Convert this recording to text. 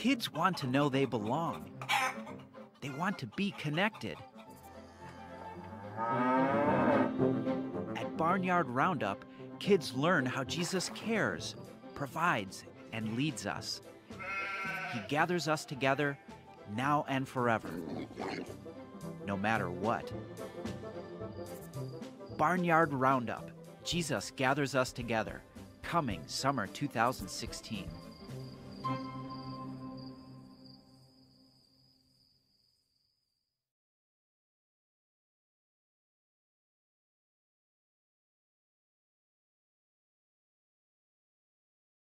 Kids want to know they belong. They want to be connected. At Barnyard Roundup, kids learn how Jesus cares, provides, and leads us. He gathers us together now and forever, no matter what. Barnyard Roundup, Jesus gathers us together, coming summer 2016.